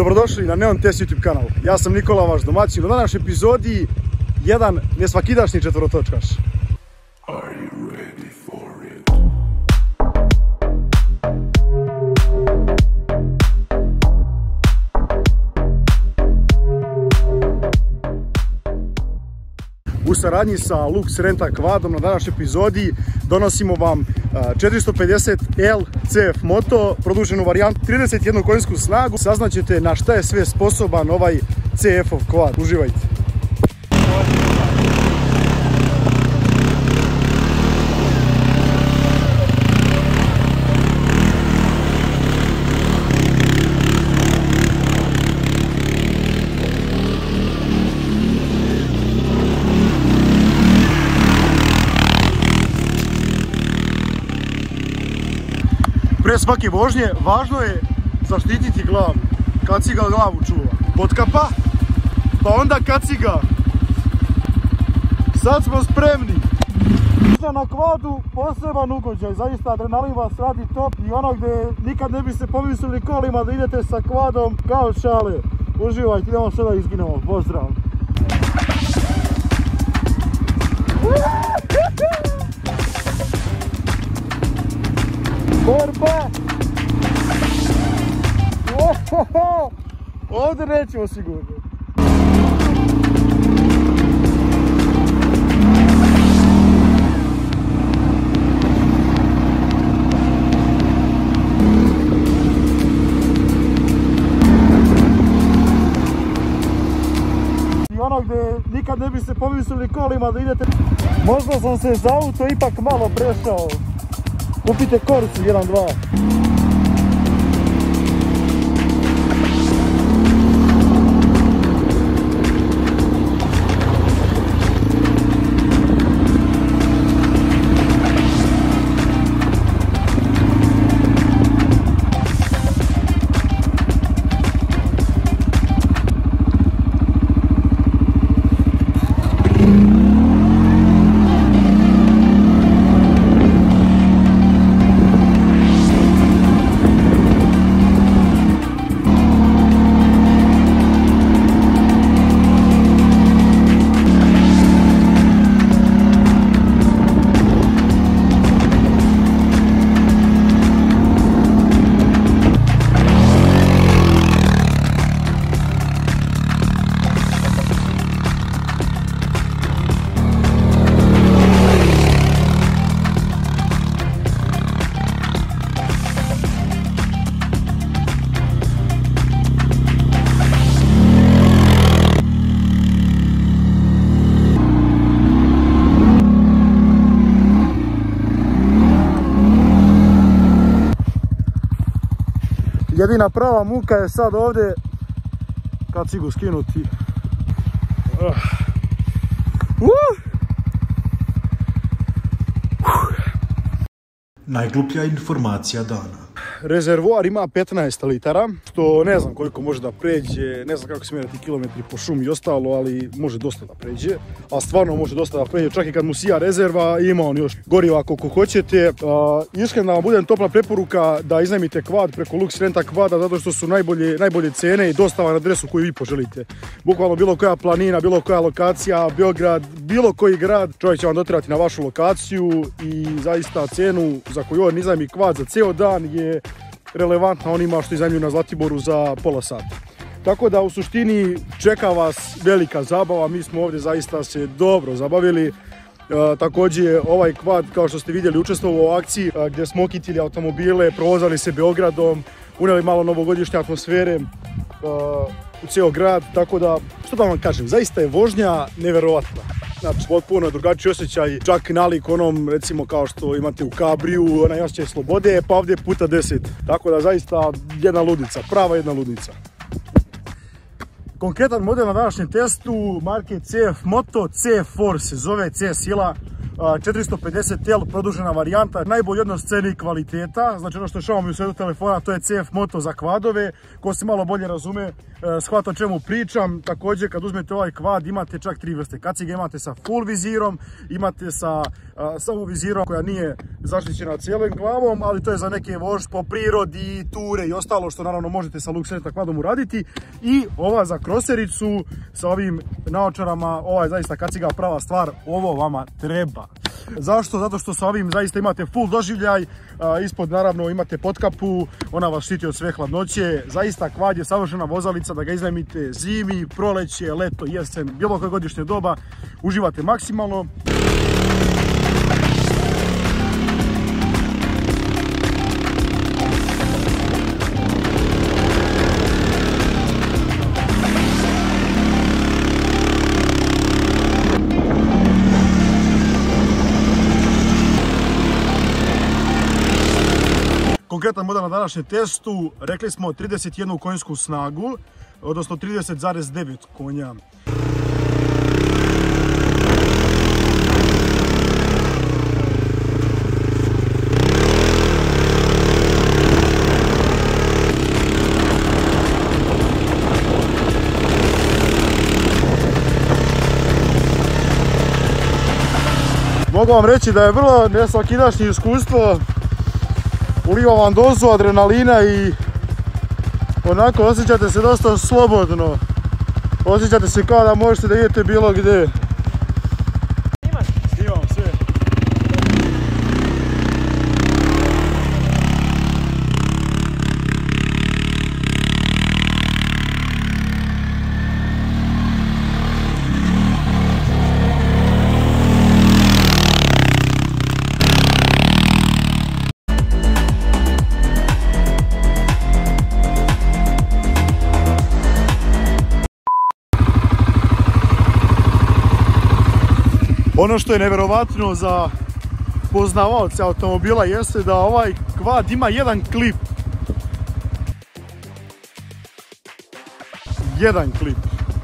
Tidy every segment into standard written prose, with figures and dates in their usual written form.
Dobrodošli na Neon Test YouTube kanal. Ja sam Nikola, vaš domaćin. U današnjoj epizodi jedan nesvakidašnji četvorotočkaš. U saradnji sa Lux Renta Quadom na današnjoj epizodi donosimo vam 450L CF moto, produženu varijantu, 31 konjsku snagu. Saznaćete na šta je sve sposoban ovaj CF-ov quad. Uživajte! Pre svake vožnje važno je zaštititi glavu. Kaciga glavu čuva. Potkapa, pa onda kaciga. Sad smo spremni. Na kvadu poseban ugođaj, zaista adrenalin vas radi top i ono gdje nikad ne biste pomislili kolima da idete sa kvadom kao šale. Uživajte, idemo sada izginemo. Pozdrav! Borba! Ohoho! Ovdje nećemo sigurno. I ono gdje nikad ne biste pomislili kolima da idete. Možda sam se za auto ipak malo prešao. Kupite Corsu 1.2. Jedina prava muka je sad ovdje kacigu skinuti. Najgluplja informacija dana. Rezervoar ima 15 litara, što ne znam koliko može da pređe, ne znam kako se mjerati kilometri po šumi i ostalo, ali može dosta da pređe. A stvarno može dosta da pređe, čak i kad mu sija rezerva, ima on još goriva koliko hoćete. Iskreno da vam budem topla preporuka da iznajmite quad preko Lux Renta Quada, zato što su najbolje cene i dostava na adresu koju vi poželite. Bukvalno bilo koja planina, bilo koja lokacija, Beograd, bilo koji grad, čovjek će vam dotirati na vašu lokaciju i zaista cenu za koju on iznajmi quad za ceo dan je relevantna onima što iznajmljuju na Zlatiboru za pola sata. Tako da u suštini čeka vas velika zabava, mi smo ovdje zaista se dobro zabavili. Također ovaj quad, kao što ste vidjeli, učestvovao u akciji gdje smo okitili automobile, provozali se Beogradom, unijeli malo novogodišnje atmosfere u cijel grad, tako da, što da vam kažem, zaista je vožnja neverovatna. Znači, potpuno drugačiji osjećaj, čak nalik onom, recimo, kao što imate u Cabriju, onaj osjećaj slobode, pa ovdje puta 10. Tako da, zaista, jedna ludica, prava jedna ludica. Konkretan model na današnjem testu, marke CF Moto, C Force se zove, C sila. 450L produžena varijanta, najbolji odnos cene i kvaliteta. Znači ono što je Xiaomi u svetu telefona, to je CF Moto za kvadove. Ko se malo bolje razume, shvata o čemu pričam. Također kad uzmete ovaj kvad imate čak 3 vrste kacige, imate sa full vizirom, imate sa samo vizirom koja nije zaštićena cijelom glavom, ali to je za neke vožnje po prirodi, ture i ostalo što naravno možete sa Luxenta kvadom uraditi. I ova za krosericu sa ovim naočarama, ova je zaista kaciga prava stvar, ovo vama treba. Zašto? Zato što sa ovim zaista imate full doživljaj, ispod naravno imate potkapu, ona vas štiti od sve hladnoće, zaista kvad je savršena vozalica da ga iznajmite zimi, proleće, leto, jesen, bilo koje godišnje doba, uživate maksimalno. Konkretan model na današnjem testu, rekli smo 31 konjsku snagu, odnosno 30,9 konja. Mogu vam reći da je vrlo nesvakidašnje iskustvo. Uliva vam dozu adrenalina i onako osjećate se dosta slobodno. Osjećate se kao da možete da idete bilo gdje. Snimam sve. Ono što je nevjerovatno za poznavaoce automobila jeste da ovaj kvad ima jedan klip. Jedan klip.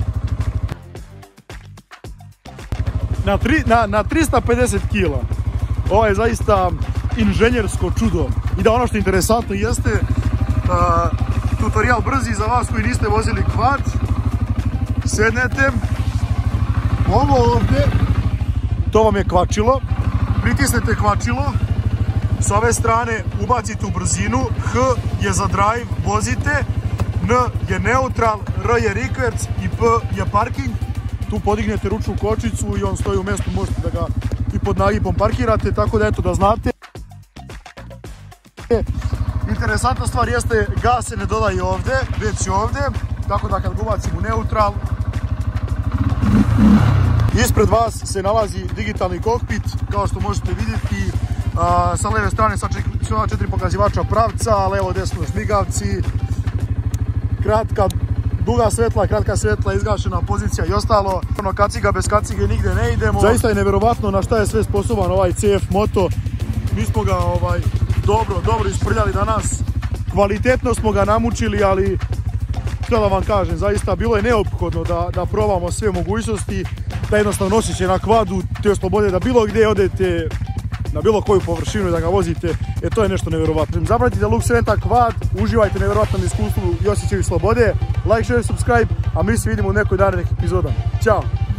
Na 350 kg. Ovo je zaista inženjersko čudo. I da ono što je interesantno jeste tutorial brzi za vas koji niste vozili kvad. Sednete. Ovo ovdje. To vam je kvačilo, pritisnete kvačilo, s ove strane ubacite u brzinu, H je za drive, vozite, N je neutral, R je reverse i P je parking. Tu podignete ručnu kočicu i on stoji u mjestu, možete da ga i pod nagibom parkirate, tako da eto da znate. Interesantna stvar jeste, gas se ne dodaje ovdje, već je ovdje, tako da kad ga ubacim u neutral, ispred vas se nalazi digitalni kokpit, kao što možete vidjeti. Sa leve strane sva 4 pokazivača pravca, levo desno šmigavci, duga svetla, kratka svetla, izgašena pozicija i ostalo. Kaciga, bez kacige nigdje ne idemo. Zaista je nevjerovatno na šta je sve sposoban ovaj CF Moto. Mi smo ga dobro isprljali danas. Kvalitetno smo ga namučili, ali što da vam kažem, zaista bilo je neophodno da probamo sve mogućnosti, da jednostavno nosiće na kvadu te slobode, da bilo gdje odete na bilo koju površinu i da ga vozite, to je nešto nevjerovatno. Zapratite Luxenta kvad, uživajte u nevjerovatnom iskustvu i osjećaju slobode, like, share, subscribe, a mi se vidimo u nekoj narednih epizoda. Ćao!